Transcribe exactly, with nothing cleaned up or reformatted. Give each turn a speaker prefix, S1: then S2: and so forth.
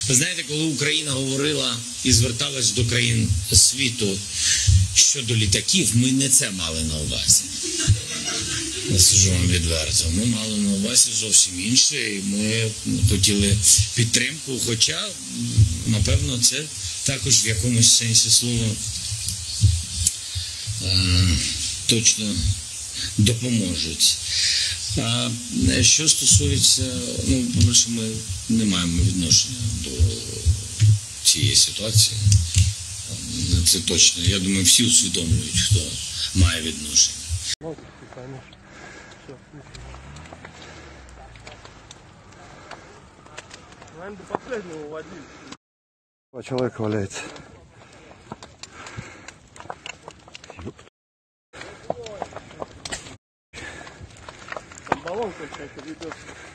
S1: Ви знаєте, коли Україна говорила і зверталась до країн світу щодо літаків, ми не це мали на увазі. Я скажу вам відверто. Ми мали на увазі зовсім інше, і ми хотіли підтримку, хоча, напевно, це також в якомусь сенсі слова е, точно допоможуть. А що стосується, ну, по-перше, ми не маємо відношення до цієї ситуації. Це точно. Я думаю, всі усвідомлюють, хто має відношення.
S2: Человек валяется.
S3: Баллон кончается, ведется.